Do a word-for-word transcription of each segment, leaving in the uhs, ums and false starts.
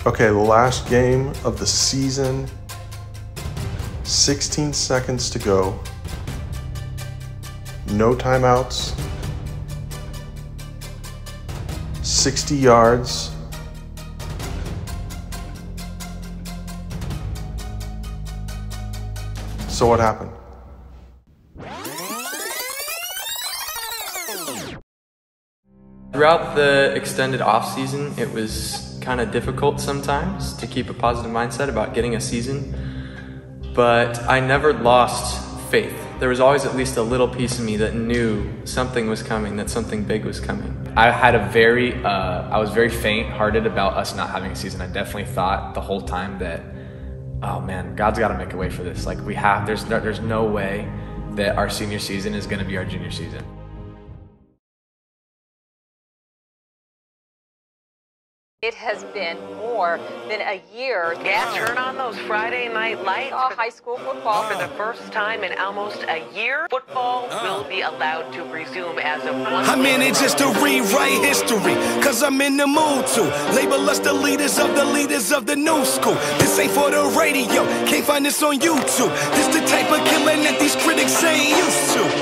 Okay, the last game of the season. sixteen seconds to go. No timeouts. sixty yards. So what happened? Throughout the extended off season, it was kind of difficult sometimes to keep a positive mindset about getting a season, but I never lost faith. There was always at least a little piece of me that knew something was coming, that something big was coming. I had a very, uh, I was very faint-hearted about us not having a season. I definitely thought the whole time that, oh man, God's got to make a way for this. Like we have, there's no, there's no way that our senior season is going to be our junior season. It has been more than a year. Yeah, turn on those Friday night lights. Oh, high school football. For the first time in almost a year, football will be allowed to resume as of one. I'm in it just to rewrite history, cause I'm in the mood to label us the leaders of the leaders of the new school. This ain't for the radio, can't find this on YouTube. This the type of killing that these critics ain't used to.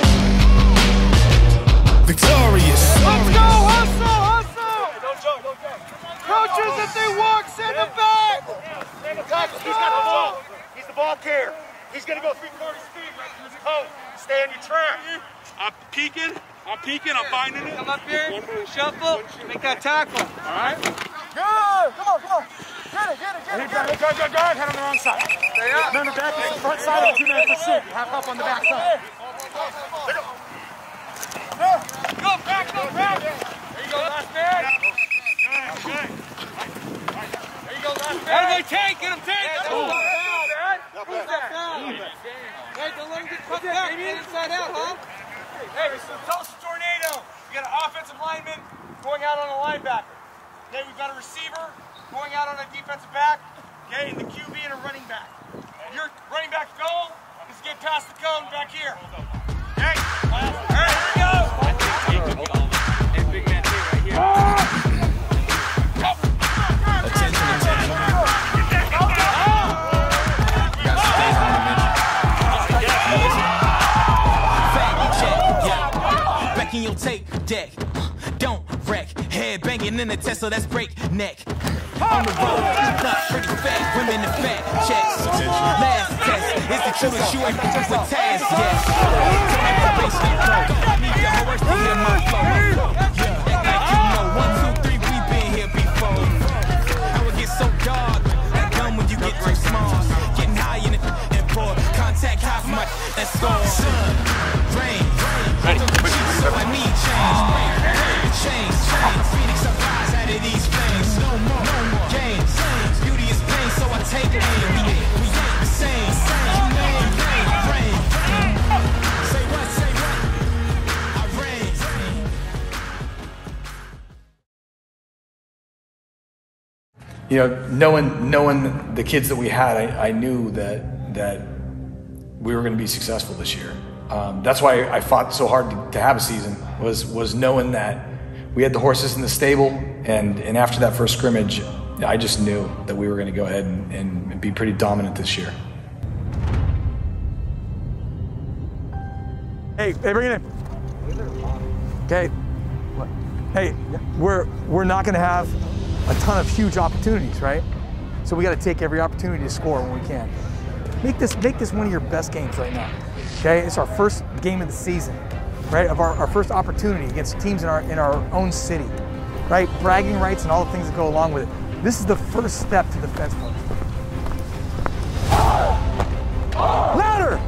Victorious. Let's go, hustle, hustle! Don't jump, don't jump. Coaches, if they walk, send them back! He's got the ball. He's the ball carrier. He's going to go three-quarter speed right through his cone. Stay on your track. I'm peeking. I'm peeking. I'm finding it. Come up here. Shuffle. Make that tackle. All right? Good. Come on, come on. Get it, get it, get it. Get it. Go, go, go. Head on the wrong side. Stay up. Remember, back to the front side of the two-man pursuit. Half up on the back side. Go back, go back. There you go, last man. Good, good. There you go, last man. Hey, take, get him, take. Get him. Who's that? Hey, don't let him get cut back. Get inside out, huh? Hey, this is a Tulsa tornado. We got an offensive lineman going out on a linebacker. Okay, we've got a receiver going out on a defensive back. Okay, and the Q B and a running back. Your running back's goal is to get past the cone back here. Okay? All right, here we go. Hey, big man, right here. Attention, attention. You got some things on the menu. Back in your tape deck, don't wreck. Head banging in the Tesla, that's break neck. On the road, not pretty fat, women in fat checks. Last test is the truest you ain't with task, yes. I need your horse to hear my flow. Yeah, act like you know, one, two, three, we been here before. How it get so dark, that gun when you get too small. Getting high in it and pour, contact high for my, let's go. Sun, rain, rain, so I need change. Change, change, Phoenix, I rise out of these flames. No more, no more games. Beauty is pain, so I take it in. We ain't, we ain't the same. You know it rain, rain. Say what, say what? I rain. You know, knowing knowing the kids that we had, I, I knew that that we were going to be successful this year. Um, that's why I fought so hard to, to have a season. Was was knowing that we had the horses in the stable, and and after that first scrimmage, I just knew that we were going to go ahead and, and be pretty dominant this year. Hey, hey, bring it in. Okay. Hey, we're we're not going to have a ton of huge opportunities, right? So we got to take every opportunity to score when we can. Make this make this one of your best games right now. Okay, it's our first game of the season, right? Of our, our first opportunity against teams in our in our own city, right? Bragging rights and all the things that go along with it. This is the first step to the fence post. Louder!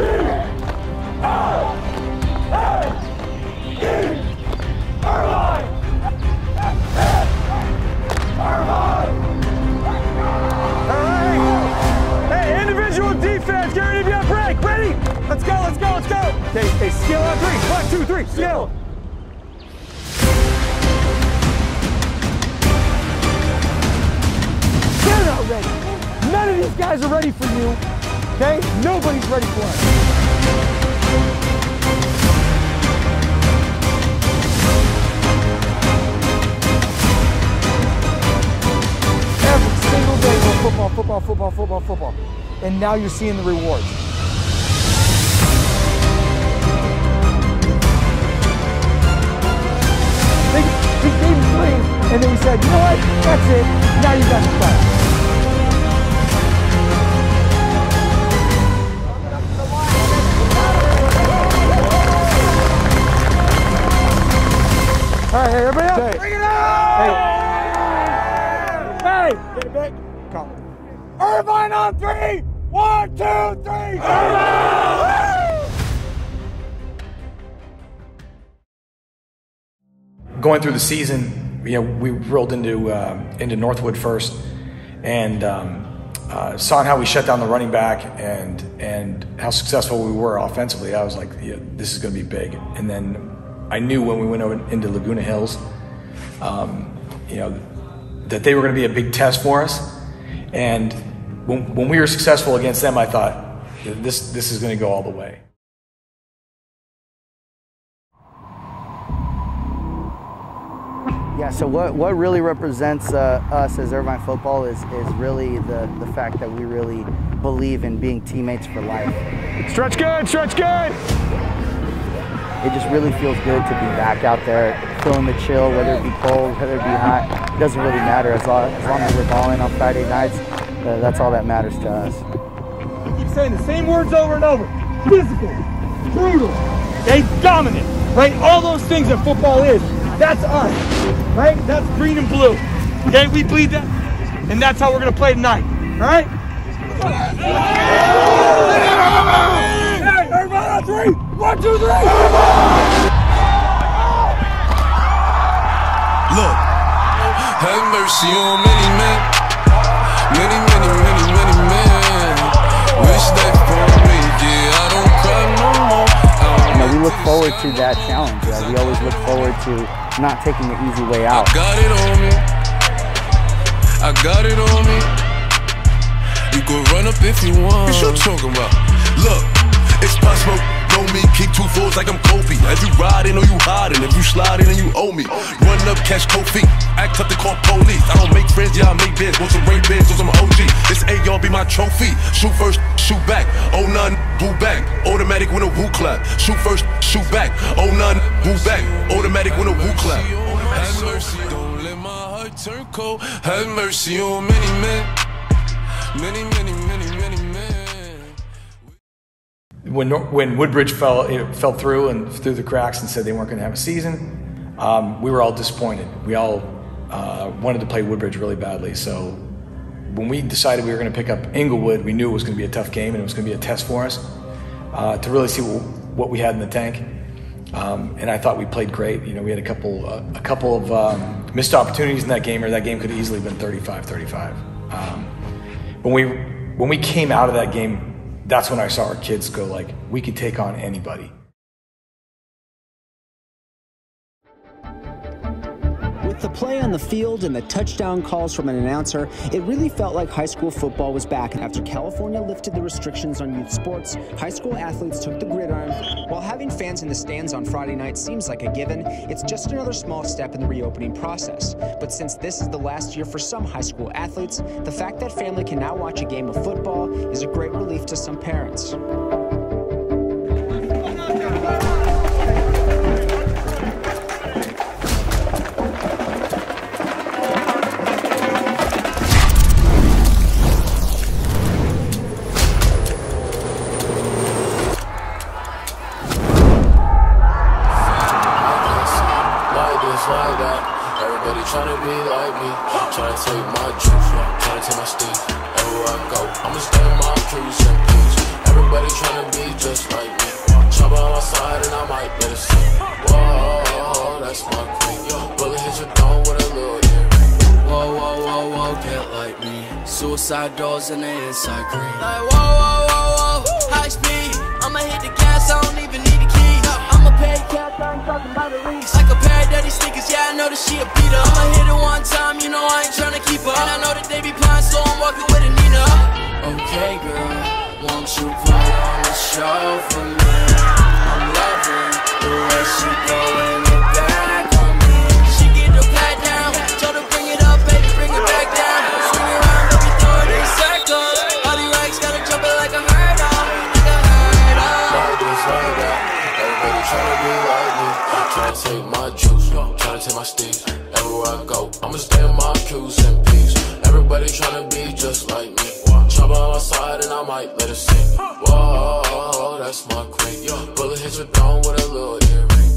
Hey, individual defense, get ready to be on break. Ready? Let's go, let's go, let's go. Okay, hey, skill on three. One, two, three, skill. They're not ready. None of these guys are ready for you. Okay? Nobody's ready for us. Every football, football, football, football, football. And now you're seeing the rewards. They, we gave him three, and then we said, you know what, that's it, now you got to play. All right, hey, everybody up. Hey. Bring it on! Hey. Hey, get it back. Come. Irvine on three. One, two, three. Irvine! Going through the season, you know, we rolled into uh, into Northwood first, and um, uh, saw how we shut down the running back and and how successful we were offensively. I was like, yeah, this is going to be big. And then I knew when we went over into Laguna Hills, um, you know, that they were going to be a big test for us. And when, when we were successful against them, I thought, this this is going to go all the way. Yeah, so what, what really represents uh, us as Irvine football is, is really the, the fact that we really believe in being teammates for life. Stretch good, stretch good! It just really feels good to be back out there, feeling the chill, whether it be cold, whether it be hot. It doesn't really matter as long as, long as we're balling on Friday nights. Uh, that's all that matters to us. I keep saying the same words over and over. Physical, brutal, okay, dominant, right? All those things that football is, that's us, right? That's green and blue, okay? We bleed that, and that's how we're going to play tonight, all right? Hey, everybody on three. One, two, three. Look, have mercy on many men, many, many, many, many men. Wish that for me, yeah, I don't cry no more. You know, we look forward to that challenge. Uh, we always look forward to not taking the easy way out. I got it on me. I got it on me. You can run up if you want. What you talking about? Look, it's possible. Know me, keep two fours like I'm Kobe. If you riding or you hiding, if you sliding and you owe me. Run up, catch cold feet, act up to call police. I don't make friends, yeah I make bands. Want some rain bands, want some O G. This A y'all be my trophy. Shoot first, shoot back. Oh none, boo back. Automatic when a woo clap. Shoot first, shoot back. Oh none, boo back. Automatic when a woo clap. Have mercy, don't let my heart turn cold. Have mercy on many men, many, many, many, many men. When when Woodbridge fell it fell through and through the cracks and said they weren't going to have a season, um, we were all disappointed. We all uh, wanted to play Woodbridge really badly. So when we decided we were going to pick up Inglewood, we knew it was going to be a tough game and it was going to be a test for us uh, to really see what, what we had in the tank. Um, and I thought we played great. You know, we had a couple uh, a couple of um, missed opportunities in that game, or that game could have easily been thirty-five thirty-five. Um, when we when we came out of that game, that's when I saw our kids go like, we could take on anybody. With the play on the field and the touchdown calls from an announcer, it really felt like high school football was back. After California lifted the restrictions on youth sports, high school athletes took the gridiron. While having fans in the stands on Friday night seems like a given, it's just another small step in the reopening process. But since this is the last year for some high school athletes, the fact that family can now watch a game of football is a great relief to some parents. Tryna be like me, tryna take my juice, tryna take my steam. Everywhere I go, I'ma stay in my peace and peace. Everybody tryna be just like me. Chop on my side and I might let it sing. Whoa, that's my queen. Bullet hit your dome with a little earring. Whoa, whoa, whoa, whoa, get like me. Suicide doors and the inside green. Like whoa, whoa, whoa, whoa, high speed. I'ma hit the gas, I don't even need the key. I'ma pay cash, I ain't talking about the lease. Like a pair of dirty sneakers, yeah, I know that she a beater. I'ma hit her one time, you know I ain't tryna keep her. And I know that they be blind, so I'm walking with a Nina. Okay, girl, won't you put on the show for me? I'm loving the way she throwing it back on me. She get the pat down, told her bring it up, baby, bring it back down. Swing around, baby, throw it in. tryna be like me, tryna take my juice, tryna take my steez. Everywhere I go, I'ma stay in my Q's and P's. Everybody tryna be just like me. Chop on my side and I might let it sing. Whoa, that's my queen. Bullet hits your throne with a little earring.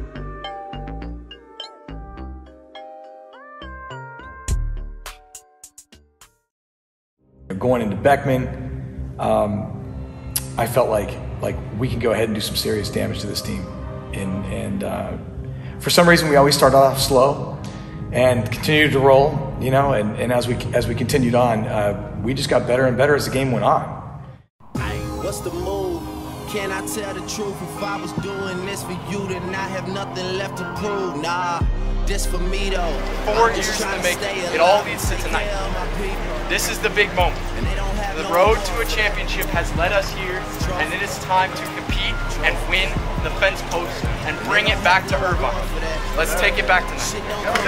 Going into Beckman, um, I felt like like we can go ahead and do some serious damage to this team. And, and uh, for some reason, we always start off slow and continued to roll, you know. And, and as we as we continued on, uh, we just got better and better as the game went on. What's the move? Can I tell the truth? If I was doing this for you, then I have nothing left to prove. Nah, this for me though. Four years in the making. It all leads to tonight. This is the big moment. The road to a championship has led us here, and it is time to compete and win the fence post and bring it back to Irvine. Let's take it back tonight.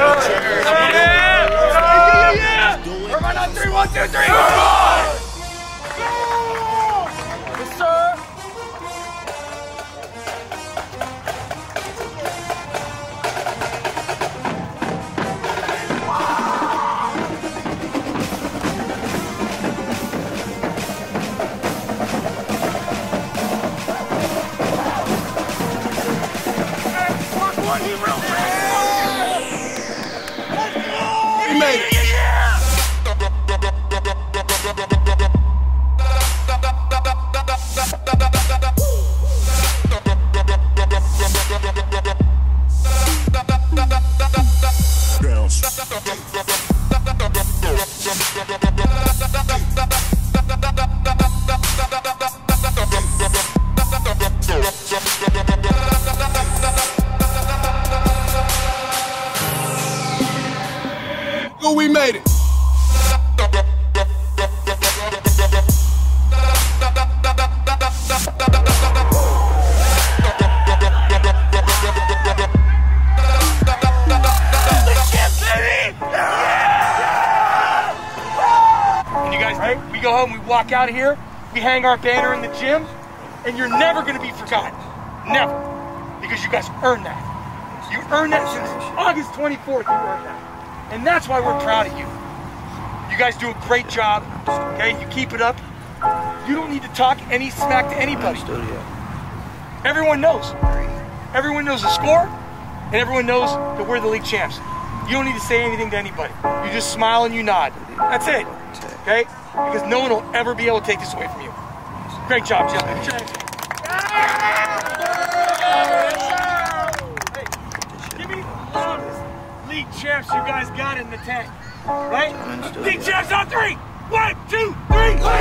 Yeah, yeah, yeah. Irvine on three, one, two, three. Irvine! Yes, sir. We made it. Oh, we made it. And you guys, right? We go home, we walk out of here, we hang our banner in the gym, and you're never going to be forgotten. Never. Because you guys earned that. You earned that since August twenty-fourth, you earned that. And that's why we're proud of you. You guys do a great job, okay? You keep it up. You don't need to talk any smack to anybody. Everyone knows. Everyone knows the score, and everyone knows that we're the league champs. You don't need to say anything to anybody. You just smile and you nod. That's it, okay? Because no one will ever be able to take this away from you. Great job, Jim. Hey, give me all this league champs you guys got in the tank, right? League champs on three. One, two, three. League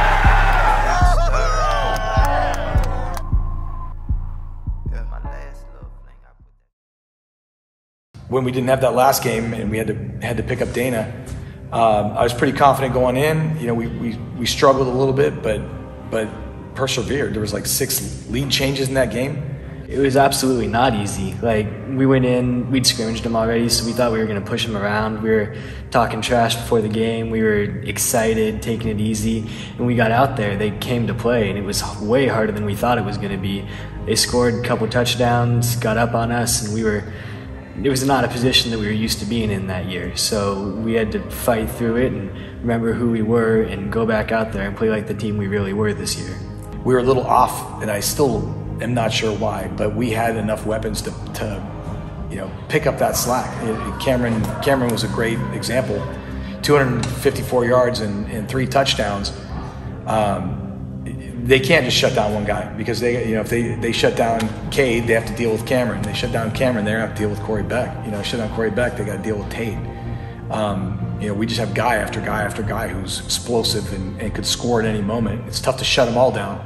When we didn't have that last game and we had to had to pick up Dana, um, I was pretty confident going in. You know, we, we we struggled a little bit, but but persevered. There was like six lead changes in that game. It was absolutely not easy. Like, we went in, we'd scrimmaged them already, so we thought we were going to push them around. We were talking trash before the game. We were excited, taking it easy. And we got out there. They came to play, and it was way harder than we thought it was going to be. They scored a couple touchdowns, got up on us, and we were, it was not a position that we were used to being in that year. So we had to fight through it and remember who we were and go back out there and play like the team we really were this year. We were a little off, and I still am not sure why, but we had enough weapons to, to you know, pick up that slack. It, it, Cameron Cameron was a great example. two hundred fifty-four yards and, and three touchdowns. Um, they can't just shut down one guy because they, you know, if they, they shut down Cade, they have to deal with Cameron. They shut down Cameron, they have to deal with Corey Beck. You know, shut down Corey Beck, they got to deal with Tate. Um, you know, we just have guy after guy after guy who's explosive and, and could score at any moment. It's tough to shut them all down.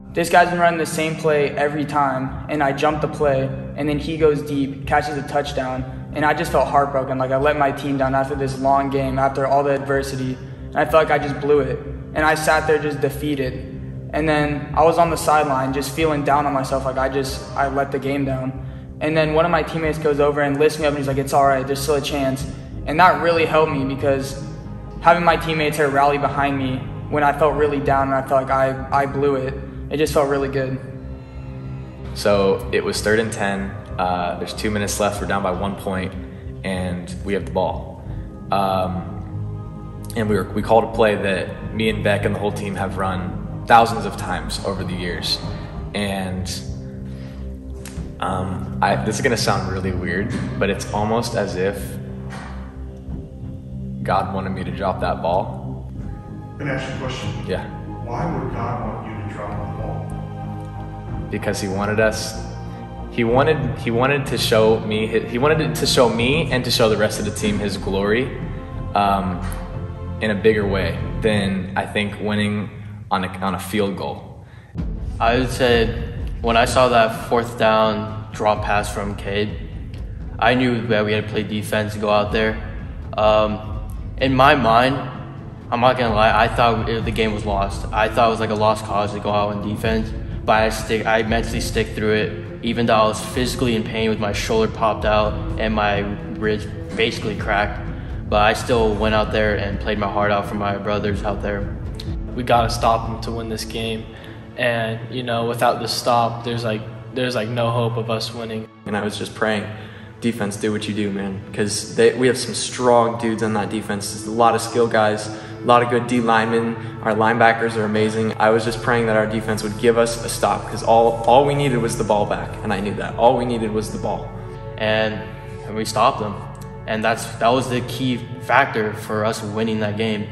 this guy's been running the same play every time, and I jump the play, and then he goes deep, catches a touchdown, and I just felt heartbroken. Like I let my team down after this long game, after all the adversity, and I felt like I just blew it. And I sat there just defeated. And then I was on the sideline just feeling down on myself, like I just, I let the game down. And then one of my teammates goes over and lifts me up and he's like, it's all right, there's still a chance. And that really helped me because having my teammates here rally behind me when I felt really down and I felt like I, I blew it, it just felt really good. So it was third and ten. Uh, there's two minutes left. We're down by one point, and we have the ball. Um, and we were, we called a play that me and Beck and the whole team have run thousands of times over the years. And um, I, this is going to sound really weird, but it's almost as if God wanted me to drop that ball. Can I ask you a question? Yeah. Why would God want you to drop the ball? Because he wanted us, he wanted, he wanted to show me, he wanted to show me and to show the rest of the team his glory um, in a bigger way than I think winning on a, on a field goal. I would say when I saw that fourth down drop pass from Cade, I knew that we had to play defense to go out there. Um, in my mind, I'm not gonna lie, I thought it, the game was lost. I thought it was like a lost cause to go out on defense, but I stick, I mentally stick through it, even though I was physically in pain with my shoulder popped out and my ribs basically cracked. But I still went out there and played my heart out for my brothers out there. We gotta stop them to win this game, and you know, without the stop, there's like there's like no hope of us winning. And I was just praying, defense, do what you do, man, because we have some strong dudes on that defense. There's a lot of skill guys, a lot of good D linemen. Our linebackers are amazing. I was just praying that our defense would give us a stop, because all all we needed was the ball back, and I knew that. All we needed was the ball, and, and we stopped them, and that's that was the key factor for us winning that game.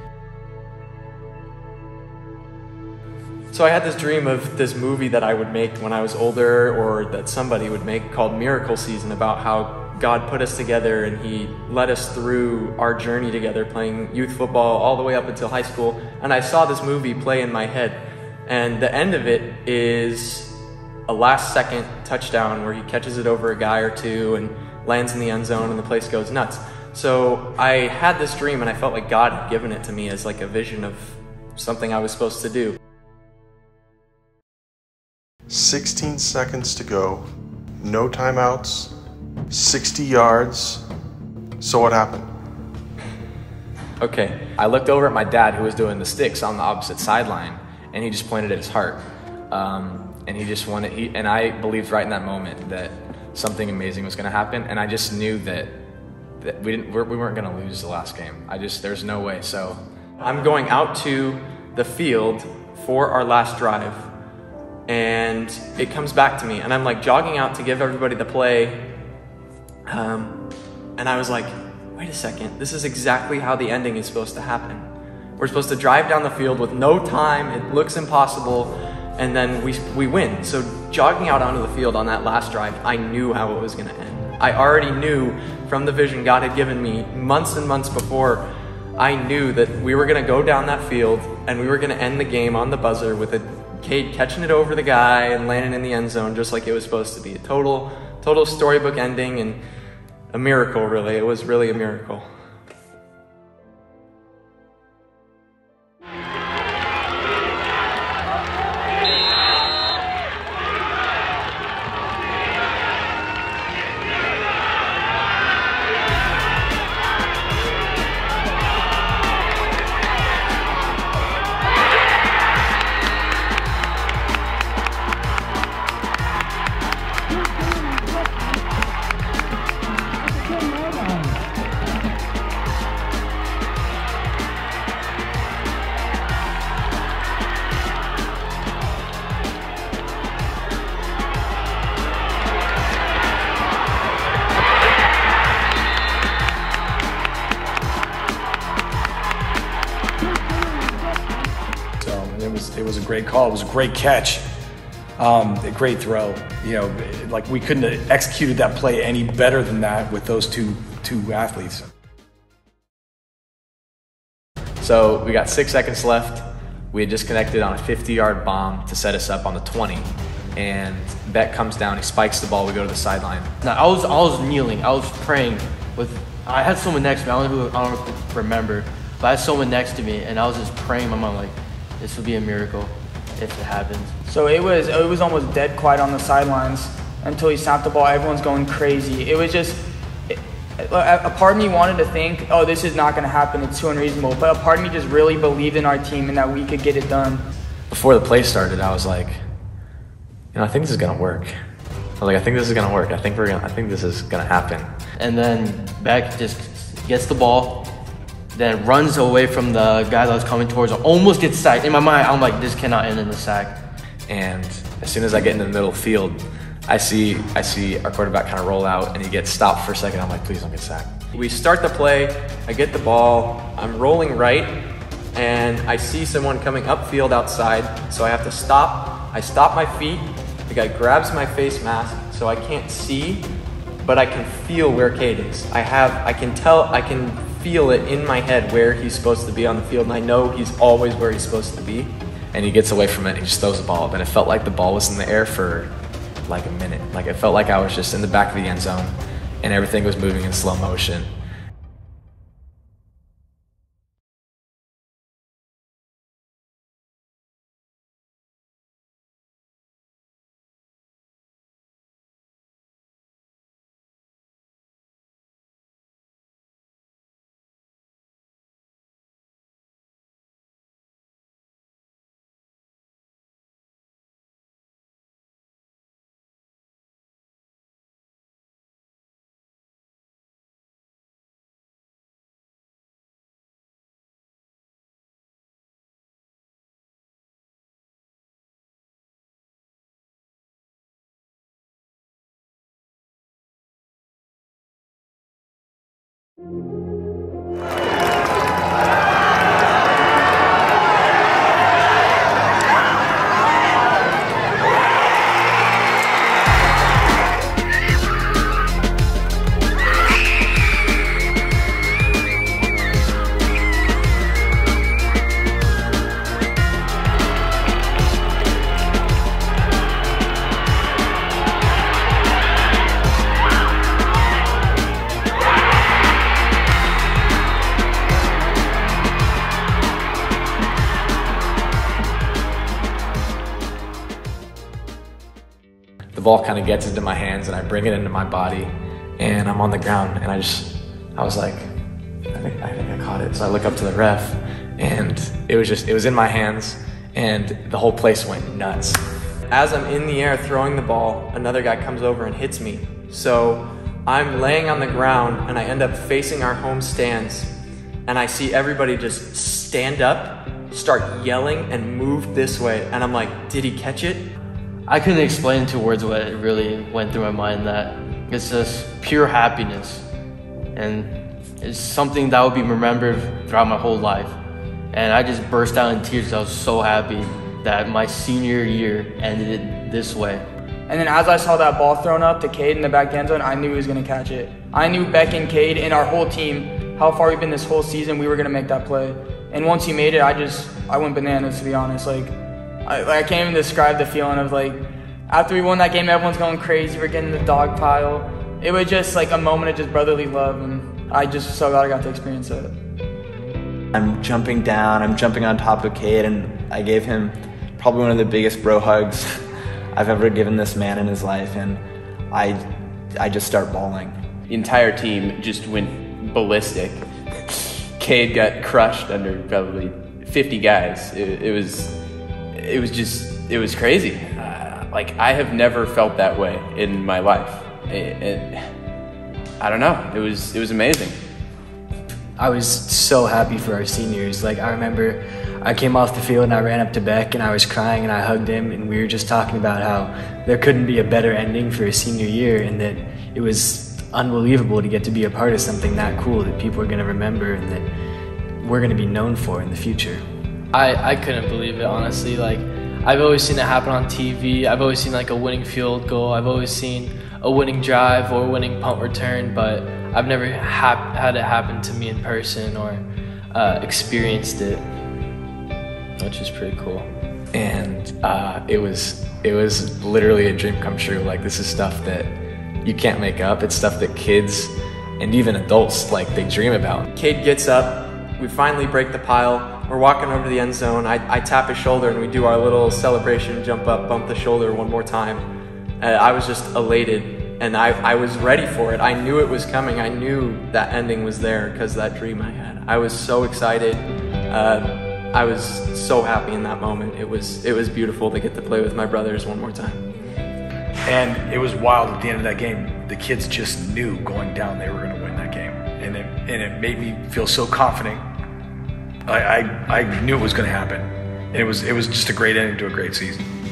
So I had this dream of this movie that I would make when I was older, or that somebody would make, called Miracle Season, about how God put us together and he led us through our journey together playing youth football all the way up until high school. And I saw this movie play in my head, and the end of it is a last second touchdown where he catches it over a guy or two and lands in the end zone and the place goes nuts. So I had this dream and I felt like God had given it to me as like a vision of something I was supposed to do. sixteen seconds to go, no timeouts, sixty yards. So what happened? Okay, I looked over at my dad who was doing the sticks on the opposite sideline, and he just pointed at his heart. Um, and he just wanted, he, and I believed right in that moment that something amazing was going to happen, and I just knew that, that we, didn't, we're, we weren't going to lose the last game. I just, there's no way, so. I'm going out to the field for our last drive, and it comes back to me, and I'm like jogging out to give everybody the play, um, and I was like, wait a second, this is exactly how the ending is supposed to happen. We're supposed to drive down the field with no time, it looks impossible, and then we, we win. So jogging out onto the field on that last drive, I knew how it was going to end. I already knew from the vision God had given me months and months before, I knew that we were going to go down that field and we were going to end the game on the buzzer with a Cade catching it over the guy and landing in the end zone just like it was supposed to be. A total, total storybook ending and a miracle, really. It was really a miracle. It was a great call. It was a great catch. Um, a great throw. You know, like we couldn't have executed that play any better than that with those two two athletes. So we got six seconds left. We had just connected on a fifty-yard bomb to set us up on the twenty, and Beck comes down, he spikes the ball, we go to the sideline. Now, I was I was kneeling, I was praying with. I had someone next to me. I don't know who, I don't remember, but I had someone next to me, and I was just praying. My mom like, this would be a miracle if it happens. So it was it was almost dead quiet on the sidelines until he snapped the ball. Everyone's going crazy. It was just. A part of me wanted to think, oh, this is not going to happen, it's too unreasonable. But a part of me just really believed in our team and that we could get it done. Before the play started, I was like, you know, I think this is going to work. I was like, I think this is going to work. I think we're going. I think this is going to happen. And then Beck just gets the ball, then runs away from the guy that was coming towards him, almost gets sacked. In my mind, I'm like, this cannot end in a sack. And as soon as I get into the middle of the field, I see I see our quarterback kind of roll out, and he gets stopped for a second. I'm like, please don't get sacked. We start the play, I get the ball, I'm rolling right, and I see someone coming upfield outside, so I have to stop. I stop my feet, the guy grabs my face mask, so I can't see, but I can feel where Cade is. I have, I can tell, I can feel it in my head where he's supposed to be on the field, and I know he's always where he's supposed to be. And he gets away from it, and he just throws the ball up, and it felt like the ball was in the air for like a minute. Like it felt like I was just in the back of the end zone and everything was moving in slow motion. The ball kind of gets into my hands and I bring it into my body and I'm on the ground and I just, I was like, I think I, think I caught it. So I look up to the ref and it was just, it was in my hands and the whole place went nuts. As I'm in the air throwing the ball, another guy comes over and hits me. So I'm laying on the ground and I end up facing our home stands and I see everybody just stand up, start yelling and move this way. And I'm like, did he catch it? I couldn't explain into words what it really went through my mind, that it's just pure happiness. And it's something that will be remembered throughout my whole life. And I just burst out in tears. I was so happy that my senior year ended it this way. And then as I saw that ball thrown up to Cade in the back end zone, I knew he was going to catch it. I knew Beck and Cade and our whole team, how far we've been this whole season, we were going to make that play. And once he made it, I just, I went bananas, to be honest. Like, I, like, I can't even describe the feeling of, like, after we won that game, everyone's going crazy. We're getting the dog pile. It was just like a moment of just brotherly love, and I just so glad I got to experience it. I'm jumping down, I'm jumping on top of Cade, and I gave him probably one of the biggest bro hugs I've ever given this man in his life, and I, I just start bawling. The entire team just went ballistic. Cade got crushed under probably fifty guys. It, it was, it was just, it was crazy. Uh, like I have never felt that way in my life. It, it, I don't know. It was, it was amazing. I was so happy for our seniors. Like I remember I came off the field and I ran up to Beck and I was crying and I hugged him, and we were just talking about how there couldn't be a better ending for a senior year, and that it was unbelievable to get to be a part of something that cool that people are going to remember and that we're going to be known for in the future. I, I couldn't believe it, honestly. Like, I've always seen it happen on T V. I've always seen like a winning field goal. I've always seen a winning drive or a winning punt return, but I've never hap- had it happen to me in person or uh, experienced it. which is pretty cool. And uh, it was it was literally a dream come true. Like, this is stuff that you can't make up. It's stuff that kids and even adults, like, they dream about. Cade gets up, we finally break the pile, we're walking over to the end zone, I, I tap his shoulder and we do our little celebration, jump up, bump the shoulder one more time. Uh, I was just elated, and I, I was ready for it. I knew it was coming. I knew that ending was there because of that dream I had. I was so excited. Uh, I was so happy in that moment. It was, it was beautiful to get to play with my brothers one more time. And it was wild at the end of that game. The kids just knew going down they were going to win that game. And it, and it made me feel so confident. I, I, I knew it was going to happen. And it was, it was just a great ending to a great season.